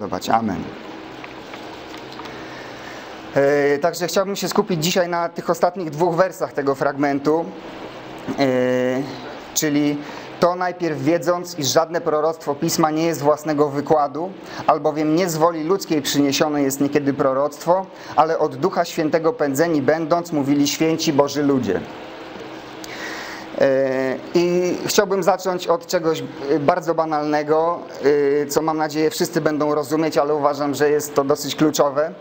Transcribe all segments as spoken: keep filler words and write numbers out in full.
podobać. Amen. Także chciałbym się skupić dzisiaj na tych ostatnich dwóch wersach tego fragmentu, czyli to najpierw wiedząc, iż żadne proroctwo Pisma nie jest własnego wykładu, albowiem nie z woli ludzkiej przyniesione jest niekiedy proroctwo, ale od Ducha Świętego pędzeni będąc, mówili święci Boży ludzie. I chciałbym zacząć od czegoś bardzo banalnego, co mam nadzieję wszyscy będą rozumieć, ale uważam, że jest to dosyć kluczowe,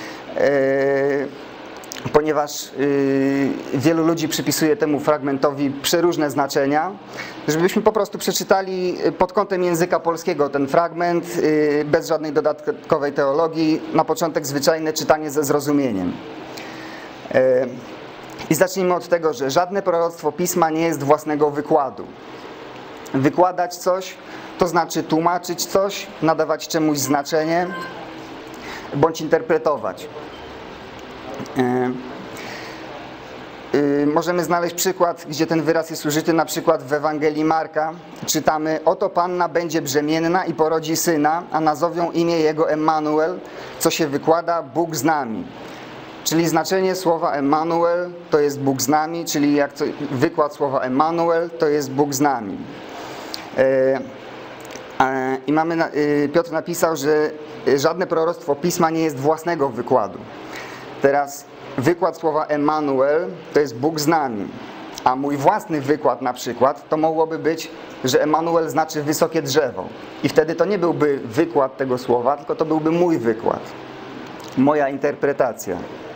ponieważ wielu ludzi przypisuje temu fragmentowi przeróżne znaczenia, żebyśmy po prostu przeczytali pod kątem języka polskiego ten fragment, bez żadnej dodatkowej teologii, na początek zwyczajne czytanie ze zrozumieniem. I zacznijmy od tego, że żadne proroctwo Pisma nie jest własnego wykładu. Wykładać coś, to znaczy tłumaczyć coś, nadawać czemuś znaczenie, bądź interpretować. Możemy znaleźć przykład, gdzie ten wyraz jest użyty, na przykład w Ewangelii Marka. Czytamy: oto panna będzie brzemienna i porodzi syna, a nazowią imię jego Emmanuel, co się wykłada Bóg z nami. Czyli znaczenie słowa Emmanuel to jest Bóg z nami, czyli jak to, wykład słowa Emmanuel to jest Bóg z nami. I mamy, Piotr napisał, że żadne proroctwo Pisma nie jest własnego wykładu. Teraz wykład słowa Emmanuel to jest Bóg z nami, a mój własny wykład na przykład to mogłoby być, że Emmanuel znaczy wysokie drzewo. I wtedy to nie byłby wykład tego słowa, tylko to byłby mój wykład, moja interpretacja.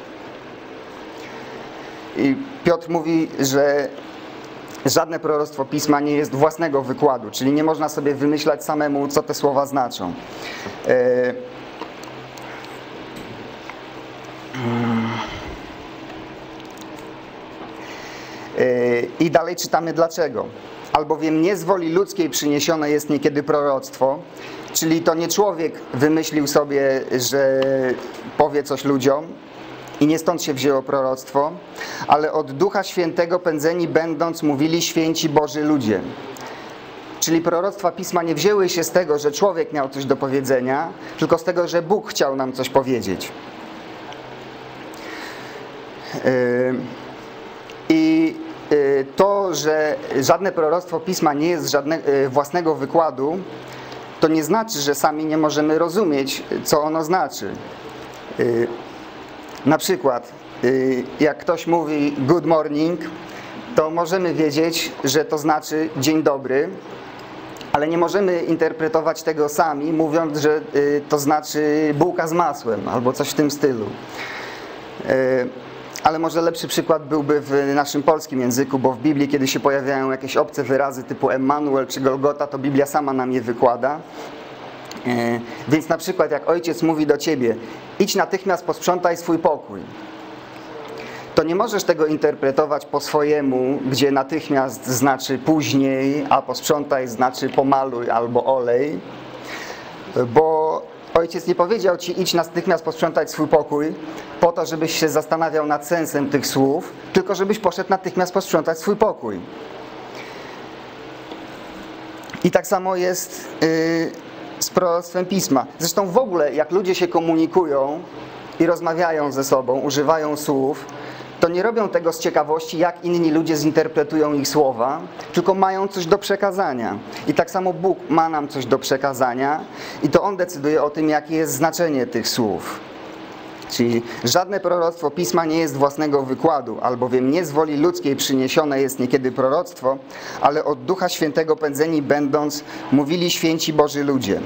I Piotr mówi, że żadne proroctwo Pisma nie jest własnego wykładu, czyli nie można sobie wymyślać samemu, co te słowa znaczą. I dalej czytamy dlaczego. Albowiem nie z woli ludzkiej przyniesione jest niekiedy proroctwo, czyli to nie człowiek wymyślił sobie, że powie coś ludziom i nie stąd się wzięło proroctwo, ale od Ducha Świętego pędzeni będąc, mówili święci Boży ludzie. Czyli proroctwa Pisma nie wzięły się z tego, że człowiek miał coś do powiedzenia, tylko z tego, że Bóg chciał nam coś powiedzieć. I to, że żadne proroctwo Pisma nie jest żadnego własnego wykładu, to nie znaczy, że sami nie możemy rozumieć, co ono znaczy. Na przykład, jak ktoś mówi good morning, to możemy wiedzieć, że to znaczy dzień dobry, ale nie możemy interpretować tego sami, mówiąc, że to znaczy bułka z masłem albo coś w tym stylu. Ale może lepszy przykład byłby w naszym polskim języku, bo w Biblii, kiedy się pojawiają jakieś obce wyrazy typu Emmanuel czy Golgota, to Biblia sama nam je wykłada. Więc na przykład jak ojciec mówi do ciebie: idź natychmiast, posprzątaj swój pokój, to nie możesz tego interpretować po swojemu, gdzie natychmiast znaczy później, a posprzątaj znaczy pomaluj albo olej, bo ojciec nie powiedział ci: idź natychmiast posprzątać swój pokój po to, żebyś się zastanawiał nad sensem tych słów, tylko żebyś poszedł natychmiast posprzątać swój pokój. I tak samo jest yy, z proroctwem Pisma. Zresztą w ogóle jak ludzie się komunikują i rozmawiają ze sobą, używają słów, to nie robią tego z ciekawości, jak inni ludzie zinterpretują ich słowa, tylko mają coś do przekazania. I tak samo Bóg ma nam coś do przekazania i to On decyduje o tym, jakie jest znaczenie tych słów. Czyli żadne proroctwo Pisma nie jest własnego wykładu, albowiem nie z woli ludzkiej przyniesione jest niekiedy proroctwo, ale od Ducha Świętego pędzeni będąc, mówili święci Boży ludzie.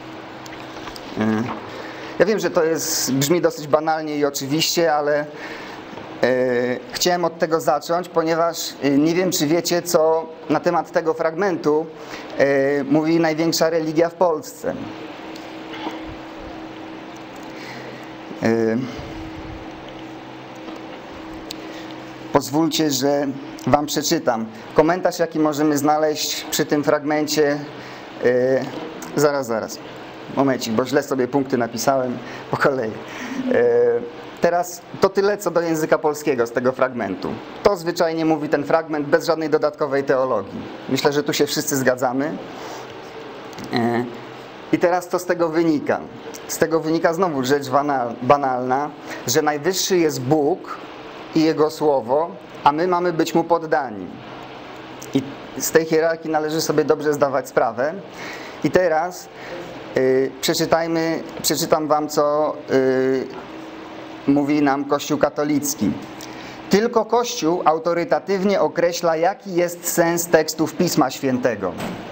Ja wiem, że to jest, brzmi dosyć banalnie i oczywiście, ale chciałem od tego zacząć, ponieważ nie wiem, czy wiecie, co na temat tego fragmentu mówi największa religia w Polsce. Pozwólcie, że wam przeczytam. Komentarz, jaki możemy znaleźć przy tym fragmencie. Zaraz, zaraz. Momencik, bo źle sobie punkty napisałem po kolei. Teraz to tyle co do języka polskiego z tego fragmentu. To zwyczajnie mówi ten fragment bez żadnej dodatkowej teologii. Myślę, że tu się wszyscy zgadzamy. I teraz co z tego wynika? Z tego wynika znowu rzecz banalna, że najwyższy jest Bóg i Jego Słowo, a my mamy być Mu poddani. I z tej hierarchii należy sobie dobrze zdawać sprawę. I teraz yy, przeczytajmy, przeczytam wam, co yy, mówi nam Kościół katolicki. Tylko Kościół autorytatywnie określa, jaki jest sens tekstów Pisma Świętego.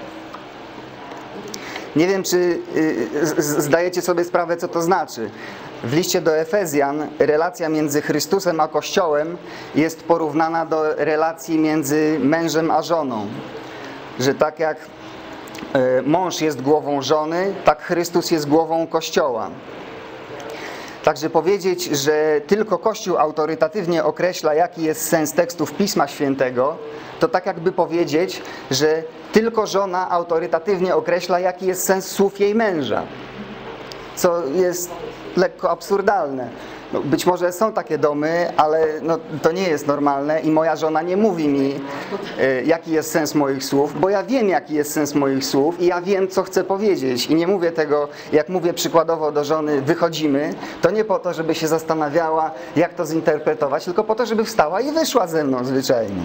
Nie wiem, czy yy, zdajecie sobie sprawę, co to znaczy. W liście do Efezjan relacja między Chrystusem a Kościołem jest porównana do relacji między mężem a żoną. Że tak jak mąż jest głową żony, tak Chrystus jest głową Kościoła. Także powiedzieć, że tylko Kościół autorytatywnie określa, jaki jest sens tekstów Pisma Świętego, to tak jakby powiedzieć, że tylko żona autorytatywnie określa, jaki jest sens słów jej męża. Co jest lekko absurdalne. No, być może są takie domy, ale no, to nie jest normalne i moja żona nie mówi mi, y, jaki jest sens moich słów, bo ja wiem, jaki jest sens moich słów i ja wiem, co chcę powiedzieć. I nie mówię tego, jak mówię przykładowo do żony, wychodzimy, to nie po to, żeby się zastanawiała, jak to zinterpretować, tylko po to, żeby wstała i wyszła ze mną zwyczajnie.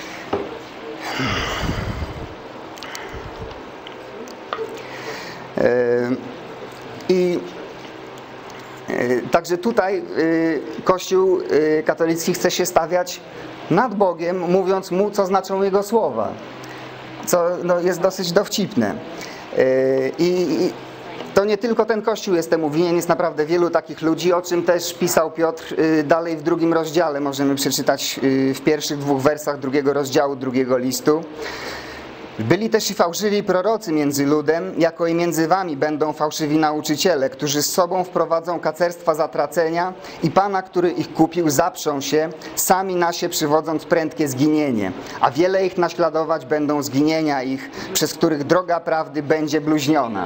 Y, I Także tutaj Kościół katolicki chce się stawiać nad Bogiem, mówiąc Mu, co znaczą Jego słowa, co no, jest dosyć dowcipne. I to nie tylko ten Kościół jest temu winien, jest naprawdę wielu takich ludzi, o czym też pisał Piotr dalej w drugim rozdziale. Możemy przeczytać w pierwszych dwóch wersach drugiego rozdziału, drugiego listu. Byli też i fałszywi prorocy między ludem, jako i między wami będą fałszywi nauczyciele, którzy z sobą wprowadzą kacerstwa zatracenia i Pana, który ich kupił, zaprzą się, sami na się przywodząc prędkie zginienie. A wiele ich naśladować będą zginienia ich, przez których droga prawdy będzie bluźniona.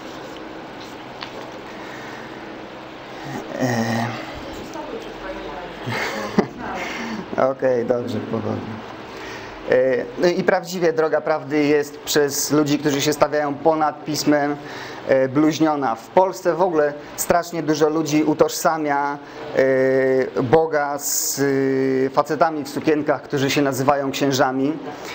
Eee. Okej, okay, dobrze, powoli. I prawdziwie droga prawdy jest przez ludzi, którzy się stawiają ponad Pismem, bluźniona. W Polsce w ogóle strasznie dużo ludzi utożsamia Boga z facetami w sukienkach, którzy się nazywają księżami.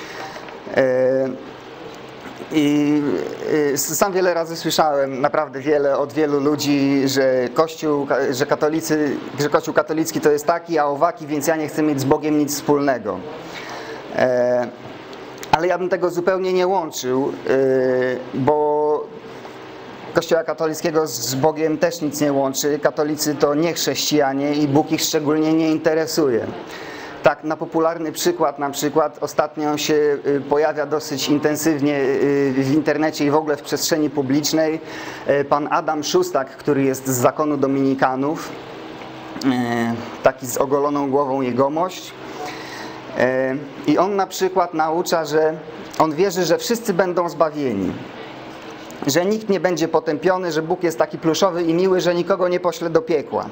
I sam wiele razy słyszałem, naprawdę wiele, od wielu ludzi, że Kościół, że katolicy, że Kościół katolicki to jest taki, a owaki, więc ja nie chcę mieć z Bogiem nic wspólnego. Ale ja bym tego zupełnie nie łączył, bo Kościoła katolickiego z Bogiem też nic nie łączy. Katolicy to nie chrześcijanie i Bóg ich szczególnie nie interesuje. Tak, na popularny przykład, na przykład ostatnio się pojawia dosyć intensywnie w internecie i w ogóle w przestrzeni publicznej pan Adam Szustak, który jest z zakonu dominikanów, taki z ogoloną głową jegomość. I on na przykład naucza, że on wierzy, że wszyscy będą zbawieni, że nikt nie będzie potępiony, że Bóg jest taki pluszowy i miły, że nikogo nie pośle do piekła.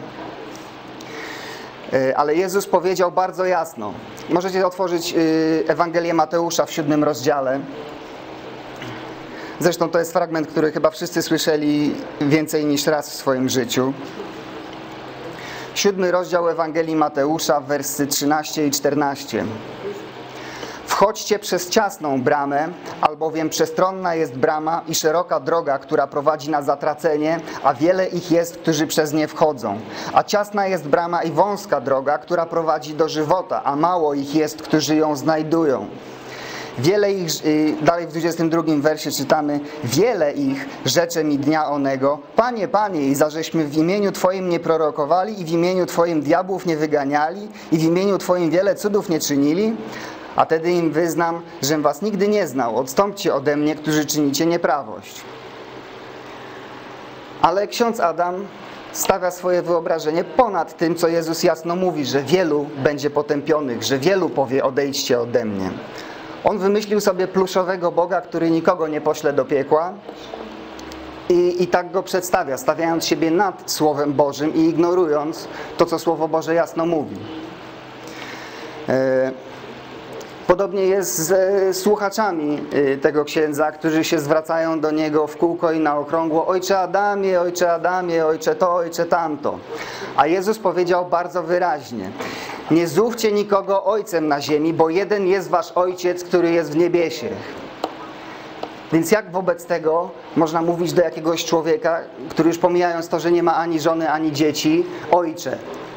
Ale Jezus powiedział bardzo jasno. Możecie otworzyć Ewangelię Mateusza w siódmym rozdziale. Zresztą to jest fragment, który chyba wszyscy słyszeli więcej niż raz w swoim życiu. Siódmy rozdział Ewangelii Mateusza, wersy trzynaście i czternaście. Wchodźcie przez ciasną bramę, albowiem przestronna jest brama i szeroka droga, która prowadzi na zatracenie, a wiele ich jest, którzy przez nie wchodzą. A ciasna jest brama i wąska droga, która prowadzi do żywota, a mało ich jest, którzy ją znajdują. Wiele ich, dalej w dwudziestym drugim wersie czytamy, wiele ich rzecze mi dnia onego, Panie, Panie, i zażeśmy w imieniu Twoim nie prorokowali i w imieniu Twoim diabłów nie wyganiali i w imieniu Twoim wiele cudów nie czynili? A wtedy im wyznam, żem was nigdy nie znał, odstąpcie ode mnie, którzy czynicie nieprawość. Ale ksiądz Adam stawia swoje wyobrażenie ponad tym, co Jezus jasno mówi, że wielu będzie potępionych, że wielu powie, odejdźcie ode mnie. On wymyślił sobie pluszowego Boga, który nikogo nie pośle do piekła i, i tak go przedstawia, stawiając siebie nad Słowem Bożym i ignorując to, co Słowo Boże jasno mówi. Podobnie jest z słuchaczami tego księdza, którzy się zwracają do niego w kółko i na okrągło: Ojcze Adamie, Ojcze Adamie, Ojcze to, Ojcze tamto. A Jezus powiedział bardzo wyraźnie: nie zówcie nikogo ojcem na ziemi, bo jeden jest wasz Ojciec, który jest w niebiesie. Więc jak wobec tego można mówić do jakiegoś człowieka, który już pomijając to, że nie ma ani żony, ani dzieci, Ojcze?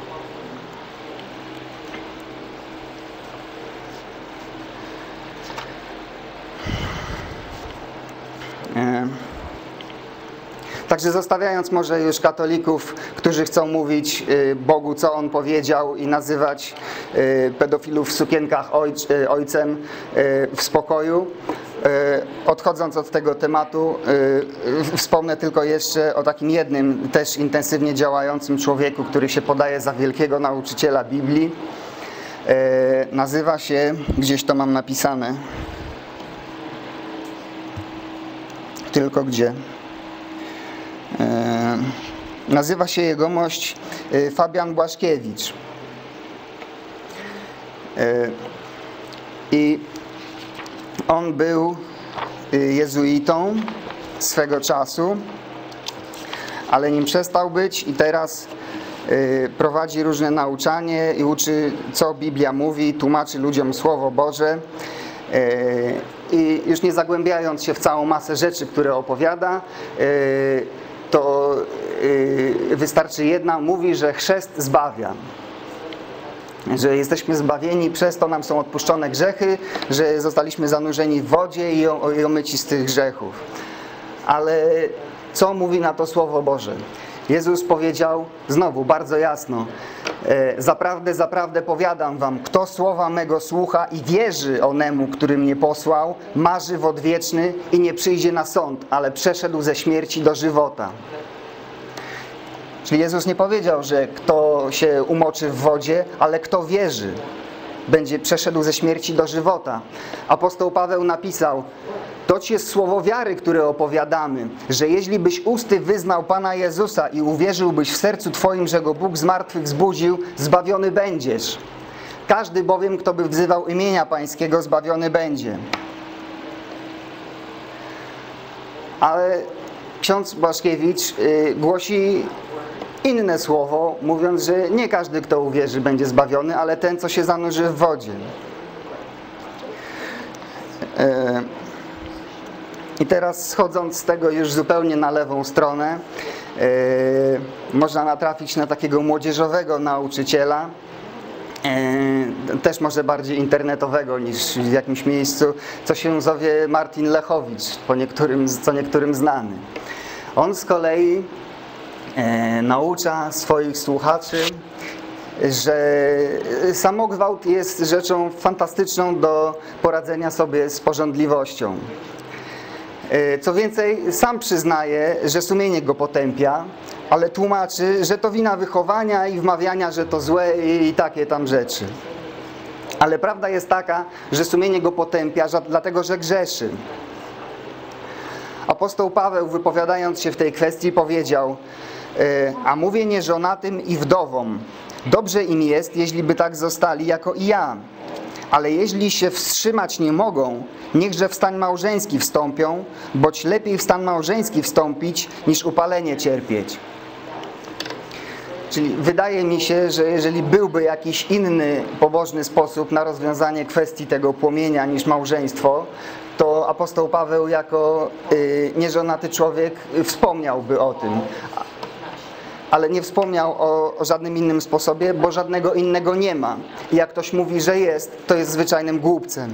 Także zostawiając może już katolików, którzy chcą mówić Bogu, co On powiedział, i nazywać pedofilów w sukienkach ojc, ojcem w spokoju, odchodząc od tego tematu, wspomnę tylko jeszcze o takim jednym też intensywnie działającym człowieku, który się podaje za wielkiego nauczyciela Biblii. Nazywa się, gdzieś to mam napisane, tylko gdzie? Nazywa się jegomość Fabian Błaszkiewicz. I on był jezuitą swego czasu, ale nim przestał być i teraz prowadzi różne nauczanie i uczy, co Biblia mówi, tłumaczy ludziom Słowo Boże. I już nie zagłębiając się w całą masę rzeczy, które opowiada, to wystarczy jedna: mówi, że chrzest zbawia. Że jesteśmy zbawieni, przez to nam są odpuszczone grzechy, że zostaliśmy zanurzeni w wodzie i omyci z tych grzechów. Ale co mówi na to Słowo Boże? Jezus powiedział znowu bardzo jasno: zaprawdę, zaprawdę powiadam wam, kto słowa mego słucha i wierzy onemu, który mnie posłał, ma żywot wieczny i nie przyjdzie na sąd, ale przeszedł ze śmierci do żywota. Czyli Jezus nie powiedział, że kto się umoczy w wodzie, ale kto wierzy, będzie przeszedł ze śmierci do żywota. Apostoł Paweł napisał: toć jest słowo wiary, które opowiadamy, że jeśli byś usty wyznał Pana Jezusa i uwierzyłbyś w sercu twoim, że Go Bóg z martwych zbudził, zbawiony będziesz. Każdy bowiem, kto by wzywał imienia Pańskiego, zbawiony będzie. Ale ksiądz Błaszkiewicz yy, głosi inne słowo, mówiąc, że nie każdy, kto uwierzy, będzie zbawiony, ale ten, co się zanurzy w wodzie. Yy. I teraz, schodząc z tego już zupełnie na lewą stronę, yy, można natrafić na takiego młodzieżowego nauczyciela, yy, też może bardziej internetowego niż w jakimś miejscu, co się zowie Martin Lechowicz, po niektórym, co niektórym znany. On z kolei yy, naucza swoich słuchaczy, że samogwałt jest rzeczą fantastyczną do poradzenia sobie z pożądliwością. Co więcej, sam przyznaje, że sumienie go potępia, ale tłumaczy, że to wina wychowania i wmawiania, że to złe i takie tam rzeczy. Ale prawda jest taka, że sumienie go potępia, dlatego że grzeszy. Apostoł Paweł, wypowiadając się w tej kwestii, powiedział: a mówię nieżonatym i wdowom, dobrze im jest, jeśli by tak zostali jako i ja. Ale jeśli się wstrzymać nie mogą, niechże w stan małżeński wstąpią, boć lepiej w stan małżeński wstąpić, niż upalenie cierpieć. Czyli wydaje mi się, że jeżeli byłby jakiś inny pobożny sposób na rozwiązanie kwestii tego płomienia niż małżeństwo, to apostoł Paweł jako y, nieżonaty człowiek wspomniałby o tym. Ale nie wspomniał o, o żadnym innym sposobie, bo żadnego innego nie ma. I jak ktoś mówi, że jest, to jest zwyczajnym głupcem.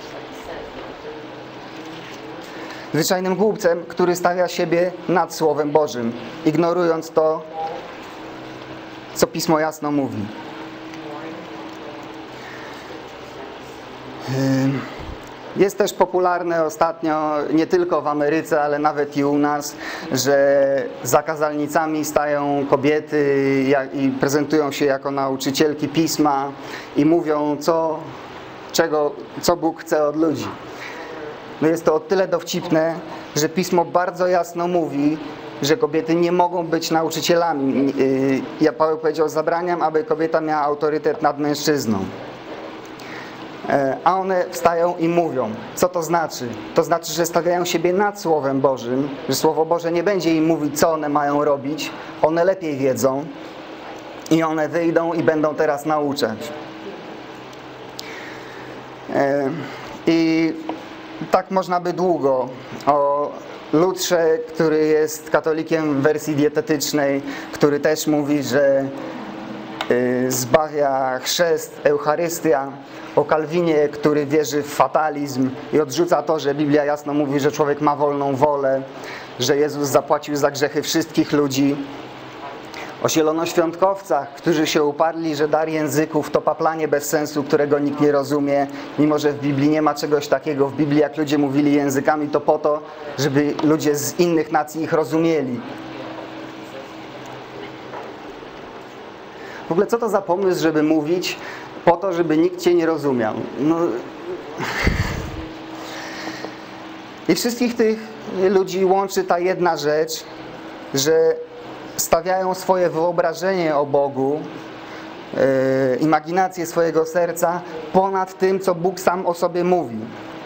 Zwyczajnym głupcem, który stawia siebie nad Słowem Bożym, ignorując to, co Pismo jasno mówi. Jest też popularne ostatnio, nie tylko w Ameryce, ale nawet i u nas, że za kazalnicami stają kobiety i prezentują się jako nauczycielki Pisma i mówią, co, czego, co Bóg chce od ludzi. No jest to o tyle dowcipne, że Pismo bardzo jasno mówi, że kobiety nie mogą być nauczycielami. Ja Paweł powiedział: zabraniam, aby kobieta miała autorytet nad mężczyzną. A one wstają i mówią. Co to znaczy? To znaczy, że stawiają siebie nad Słowem Bożym, że Słowo Boże nie będzie im mówić, co one mają robić. One lepiej wiedzą i one wyjdą i będą teraz nauczać. I tak można by długo o Lutrze, który jest katolikiem w wersji dietetycznej, który też mówi, że zbawia chrzest, Eucharystia, o Kalwinie, który wierzy w fatalizm i odrzuca to, że Biblia jasno mówi, że człowiek ma wolną wolę, że Jezus zapłacił za grzechy wszystkich ludzi. O zielonoświątkowcach, którzy się uparli, że dar języków to paplanie bez sensu, którego nikt nie rozumie, mimo że w Biblii nie ma czegoś takiego. W Biblii jak ludzie mówili językami, to po to, żeby ludzie z innych nacji ich rozumieli. W ogóle co to za pomysł, żeby mówić po to, żeby nikt Cię nie rozumiał? No... I wszystkich tych ludzi łączy ta jedna rzecz, że stawiają swoje wyobrażenie o Bogu, yy, imaginację swojego serca ponad tym, co Bóg sam o sobie mówi.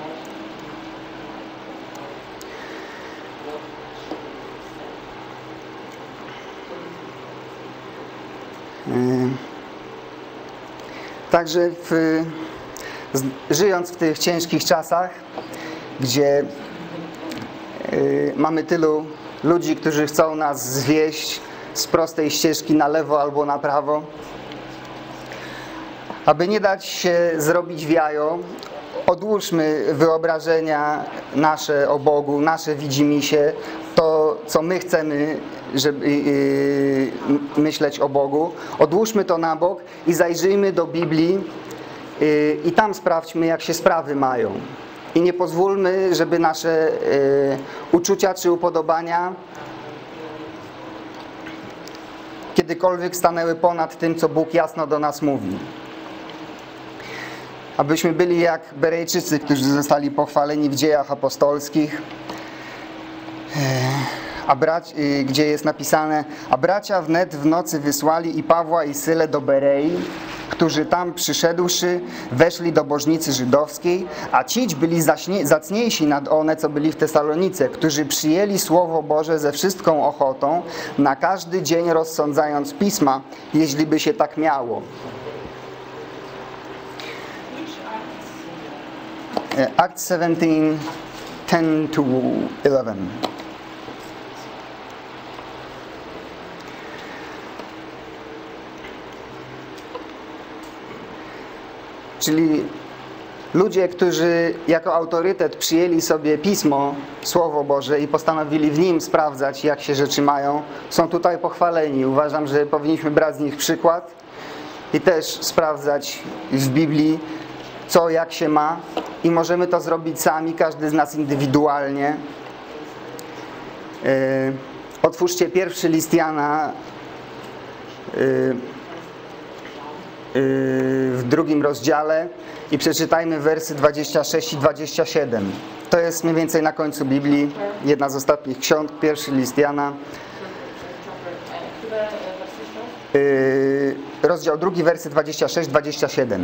Yy. Także w, żyjąc w tych ciężkich czasach, gdzie yy, mamy tylu ludzi, którzy chcą nas zwieść z prostej ścieżki na lewo albo na prawo, aby nie dać się zrobić w jajo, odłóżmy wyobrażenia nasze o Bogu, nasze widzimisię, to co my chcemy żeby, yy, myśleć o Bogu, odłóżmy to na bok i zajrzyjmy do Biblii yy, i tam sprawdźmy, jak się sprawy mają. I nie pozwólmy, żeby nasze y, uczucia czy upodobania kiedykolwiek stanęły ponad tym, co Bóg jasno do nas mówi. Abyśmy byli jak Berejczycy, którzy zostali pochwaleni w Dziejach Apostolskich, y, a brać, y, gdzie jest napisane: a bracia wnet w nocy wysłali i Pawła i Sylę do Berei, którzy tam przyszedłszy, weszli do bożnicy żydowskiej, a cić byli zaśnie, zacniejsi nad one, co byli w Tesalonice, którzy przyjęli Słowo Boże ze wszystką ochotą, na każdy dzień rozsądzając Pisma, jeśli by się tak miało. Acts seventeen, ten to eleven. Czyli ludzie, którzy jako autorytet przyjęli sobie Pismo, Słowo Boże i postanowili w nim sprawdzać, jak się rzeczy mają, są tutaj pochwaleni. Uważam, że powinniśmy brać z nich przykład i też sprawdzać w Biblii, co, jak się ma, i możemy to zrobić sami, każdy z nas indywidualnie. Yy, otwórzcie pierwszy list Jana yy, w drugim rozdziale i przeczytajmy wersy dwadzieścia sześć i dwadzieścia siedem. To jest mniej więcej na końcu Biblii, jedna z ostatnich ksiąg, pierwszy list Jana. Yy, rozdział drugi, wersy dwadzieścia sześć dwadzieścia siedem.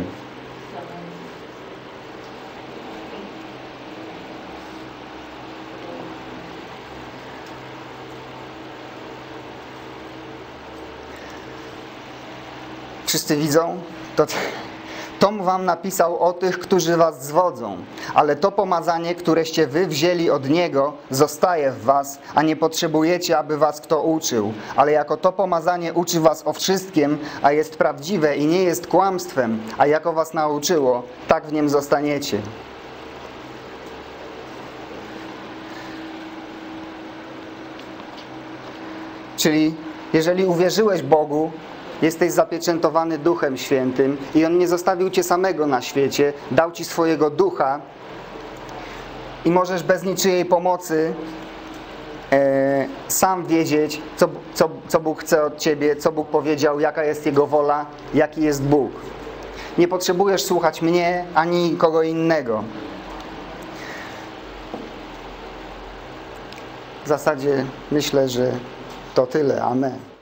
Wszyscy widzą? To Tom wam napisał o tych, którzy was zwodzą, ale to pomazanie, któreście wy wzięli od Niego, zostaje w was, a nie potrzebujecie, aby was kto uczył. Ale jako to pomazanie uczy was o wszystkim, a jest prawdziwe i nie jest kłamstwem, a jako was nauczyło, tak w nim zostaniecie. Czyli jeżeli uwierzyłeś Bogu, jesteś zapieczętowany Duchem Świętym i On nie zostawił cię samego na świecie, dał ci swojego Ducha i możesz bez niczyjej pomocy e, sam wiedzieć, co, co, co Bóg chce od ciebie, co Bóg powiedział, jaka jest Jego wola, jaki jest Bóg. Nie potrzebujesz słuchać mnie ani kogo innego. W zasadzie myślę, że to tyle. Amen.